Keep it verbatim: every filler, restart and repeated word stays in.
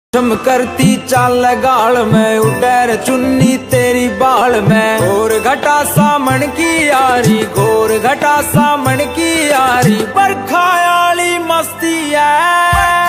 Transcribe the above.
चम करती चाल गाल में उडैर चुन्नी तेरी बाल में घोर घटा सामन की यारी घोर घटा सामन की यारी बरखा आली मस्ती है।